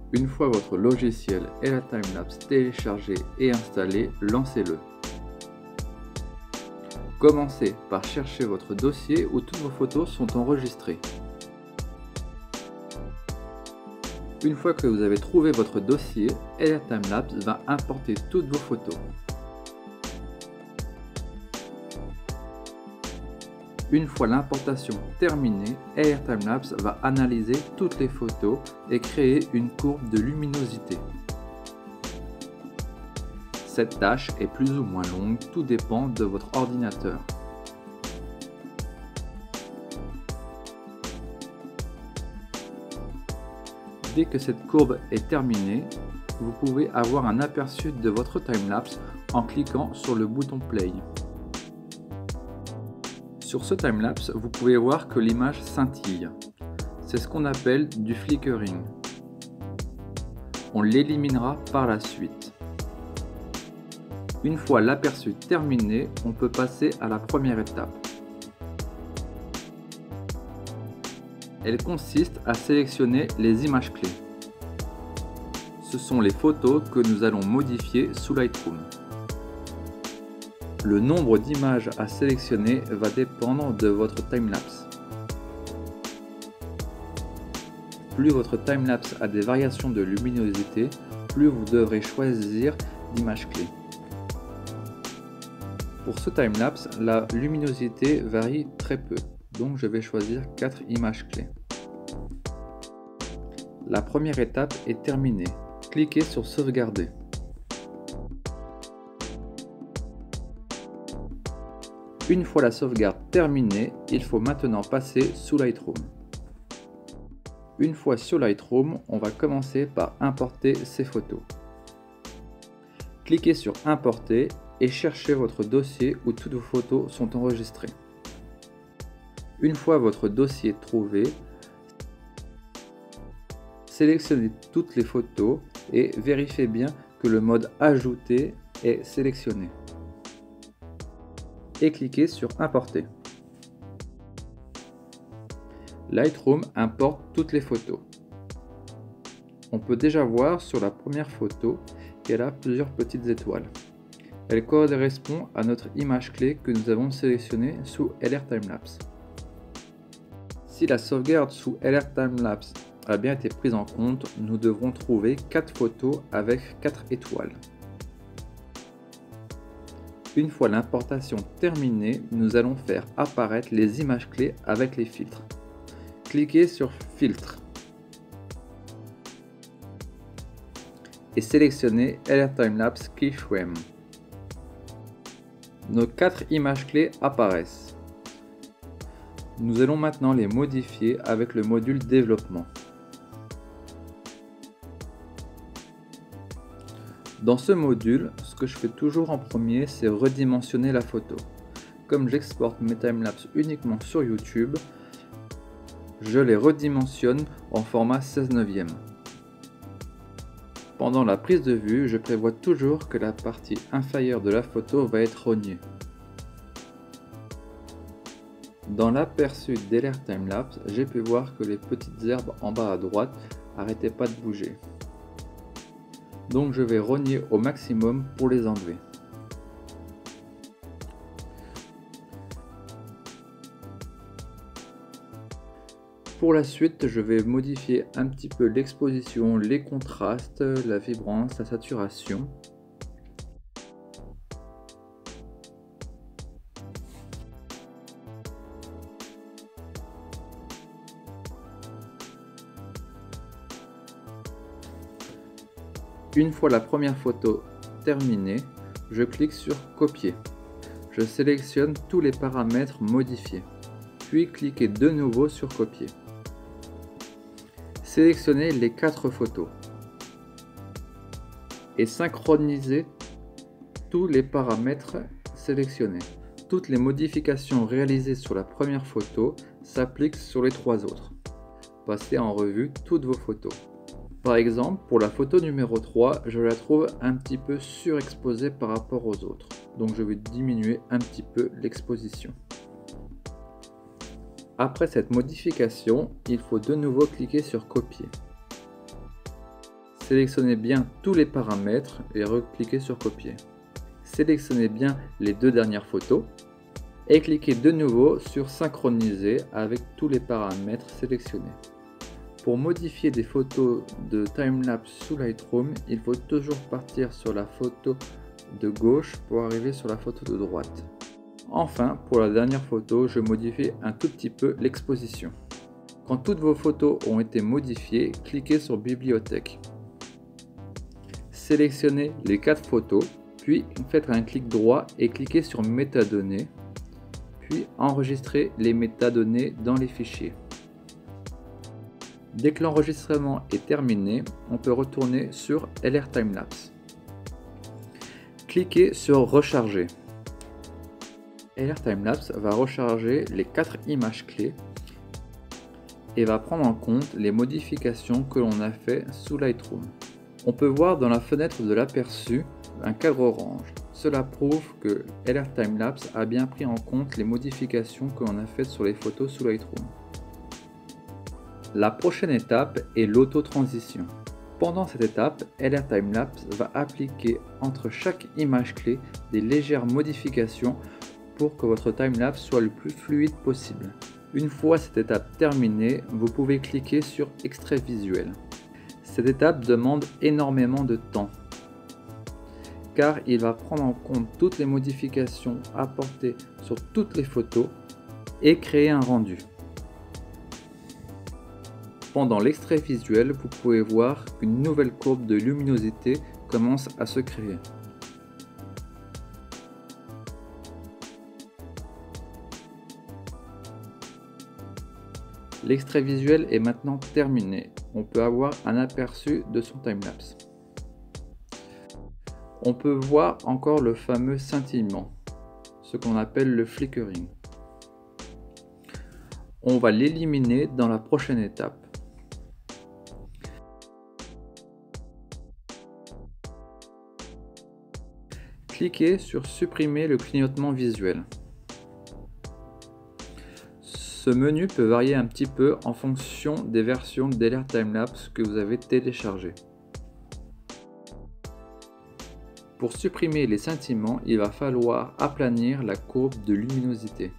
Une fois votre logiciel et la timelapse téléchargés et installés, lancez-le. Commencez par chercher votre dossier où toutes vos photos sont enregistrées. Une fois que vous avez trouvé votre dossier, LR Timelapse va importer toutes vos photos. Une fois l'importation terminée, LR Timelapse va analyser toutes les photos et créer une courbe de luminosité. Cette tâche est plus ou moins longue, tout dépend de votre ordinateur. Dès que cette courbe est terminée, vous pouvez avoir un aperçu de votre timelapse en cliquant sur le bouton Play. Sur ce timelapse, vous pouvez voir que l'image scintille. C'est ce qu'on appelle du flickering. On l'éliminera par la suite. Une fois l'aperçu terminé, on peut passer à la première étape. Elle consiste à sélectionner les images clés. Ce sont les photos que nous allons modifier sous Lightroom. Le nombre d'images à sélectionner va dépendre de votre timelapse. Plus votre timelapse a des variations de luminosité, plus vous devrez choisir d'images clés. Pour ce timelapse, la luminosité varie très peu, donc je vais choisir 4 images clés. La première étape est terminée. Cliquez sur Sauvegarder. Une fois la sauvegarde terminée, il faut maintenant passer sous Lightroom. Une fois sur Lightroom, on va commencer par importer ces photos. Cliquez sur Importer et cherchez votre dossier où toutes vos photos sont enregistrées. Une fois votre dossier trouvé, sélectionnez toutes les photos et vérifiez bien que le mode Ajouter est sélectionné. Et cliquez sur Importer. Lightroom importe toutes les photos. On peut déjà voir sur la première photo qu'elle a plusieurs petites étoiles. Elle correspond à notre image clé que nous avons sélectionnée sous LR Timelapse. Si la sauvegarde sous LR Timelapse a bien été prise en compte, nous devrons trouver 4 photos avec 4 étoiles. Une fois l'importation terminée, nous allons faire apparaître les images clés avec les filtres. Cliquez sur Filtre et sélectionnez LR Timelapse Keyframe. Nos 4 images clés apparaissent. Nous allons maintenant les modifier avec le module Développement. Dans ce module, ce que je fais toujours en premier, c'est redimensionner la photo. Comme j'exporte mes timelapses uniquement sur YouTube, je les redimensionne en format 16/9. Pendant la prise de vue, je prévois toujours que la partie inférieure de la photo va être rognée. Dans l'aperçu d'LR Timelapse, j'ai pu voir que les petites herbes en bas à droite n'arrêtaient pas de bouger. Donc je vais rogner au maximum pour les enlever. Pour la suite, je vais modifier un petit peu l'exposition, les contrastes, la vibrance, la saturation. Une fois la première photo terminée, je clique sur Copier. Je sélectionne tous les paramètres modifiés, puis cliquez de nouveau sur Copier. Sélectionnez les 4 photos et synchronisez tous les paramètres sélectionnés. Toutes les modifications réalisées sur la première photo s'appliquent sur les 3 autres. Passez en revue toutes vos photos. Par exemple, pour la photo numéro 3, je la trouve un petit peu surexposée par rapport aux autres. Donc je vais diminuer un petit peu l'exposition. Après cette modification, il faut de nouveau cliquer sur Copier. Sélectionnez bien tous les paramètres et recliquez sur copier. Sélectionnez bien les deux dernières photos et cliquez de nouveau sur synchroniser avec tous les paramètres sélectionnés. Pour modifier des photos de timelapse sous Lightroom, il faut toujours partir sur la photo de gauche pour arriver sur la photo de droite. Enfin, pour la dernière photo, je modifie un tout petit peu l'exposition. Quand toutes vos photos ont été modifiées, cliquez sur Bibliothèque. Sélectionnez les 4 photos, puis faites un clic droit et cliquez sur Métadonnées, puis enregistrez les métadonnées dans les fichiers. Dès que l'enregistrement est terminé, on peut retourner sur LR Timelapse. Cliquez sur Recharger. LR Timelapse va recharger les 4 images clés et va prendre en compte les modifications que l'on a fait sous Lightroom. On peut voir dans la fenêtre de l'aperçu un cadre orange. Cela prouve que LR Timelapse a bien pris en compte les modifications que l'on a faites sur les photos sous Lightroom. La prochaine étape est l'autotransition. Pendant cette étape, LR Timelapse va appliquer entre chaque image clé des légères modifications pour que votre timelapse soit le plus fluide possible. Une fois cette étape terminée, vous pouvez cliquer sur Extrait visuel. Cette étape demande énormément de temps, car il va prendre en compte toutes les modifications apportées sur toutes les photos et créer un rendu. Pendant l'extrait visuel, vous pouvez voir qu'une nouvelle courbe de luminosité commence à se créer. L'extrait visuel est maintenant terminé. On peut avoir un aperçu de son timelapse. On peut voir encore le fameux scintillement, ce qu'on appelle le flickering. On va l'éliminer dans la prochaine étape. Cliquez sur Supprimer le clignotement visuel. Ce menu peut varier un petit peu en fonction des versions d'LR Timelapse que vous avez téléchargées. Pour supprimer les scintillements, il va falloir aplanir la courbe de luminosité.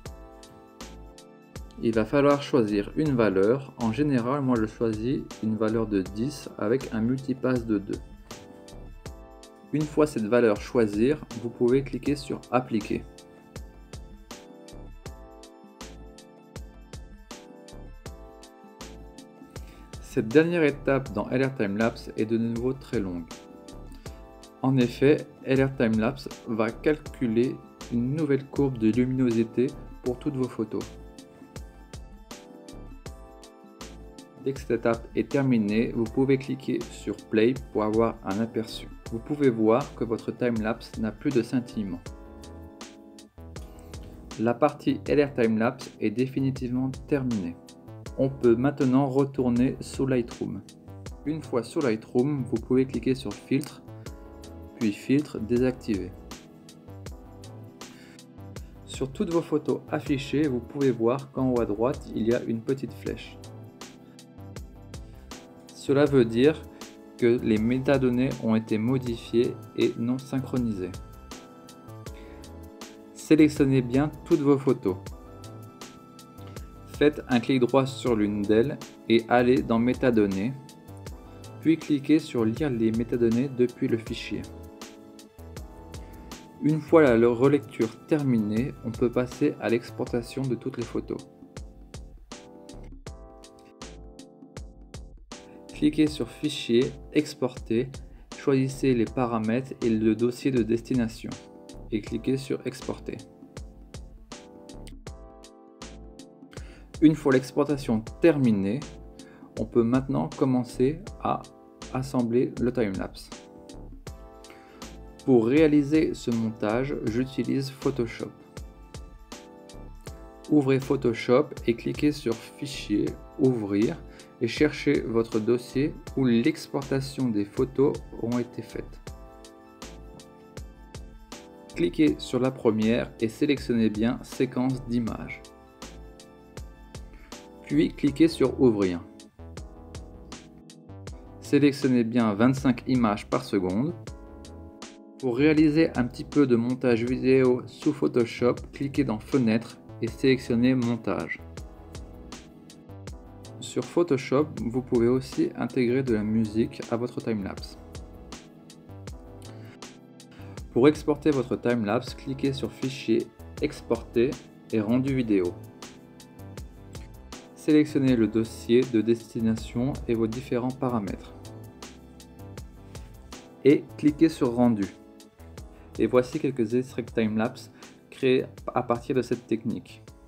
Il va falloir choisir une valeur. En général, moi je choisis une valeur de 10 avec un multipasse de 2. Une fois cette valeur choisie, vous pouvez cliquer sur Appliquer. Cette dernière étape dans LR Timelapse est de nouveau très longue. En effet, LR Timelapse va calculer une nouvelle courbe de luminosité pour toutes vos photos. Dès que cette étape est terminée, vous pouvez cliquer sur Play pour avoir un aperçu. Vous pouvez voir que votre timelapse n'a plus de scintillement. La partie LR Timelapse est définitivement terminée. On peut maintenant retourner sous Lightroom. Une fois sous Lightroom, vous pouvez cliquer sur Filtre, puis Filtre désactivé. Sur toutes vos photos affichées, vous pouvez voir qu'en haut à droite, il y a une petite flèche. Cela veut dire que les métadonnées ont été modifiées et non synchronisées. Sélectionnez bien toutes vos photos. Faites un clic droit sur l'une d'elles et allez dans Métadonnées, puis cliquez sur Lire les métadonnées depuis le fichier. Une fois la relecture terminée, on peut passer à l'exportation de toutes les photos. Cliquez sur Fichier, Exporter, choisissez les paramètres et le dossier de destination et cliquez sur Exporter. Une fois l'exportation terminée, on peut maintenant commencer à assembler le timelapse. Pour réaliser ce montage, j'utilise Photoshop. Ouvrez Photoshop et cliquez sur Fichier, Ouvrir et cherchez votre dossier où l'exportation des photos ont été faites. Cliquez sur la première et sélectionnez bien Séquence d'images. Puis cliquez sur Ouvrir. Sélectionnez bien 25 images par seconde. Pour réaliser un petit peu de montage vidéo sous Photoshop, cliquez dans Fenêtre et sélectionnez Montage. Sur Photoshop, vous pouvez aussi intégrer de la musique à votre timelapse. Pour exporter votre timelapse, cliquez sur Fichier, Exporter et Rendu vidéo. Sélectionnez le dossier de destination et vos différents paramètres. Et cliquez sur Rendu. Et voici quelques extraits timelapse créés à partir de cette technique.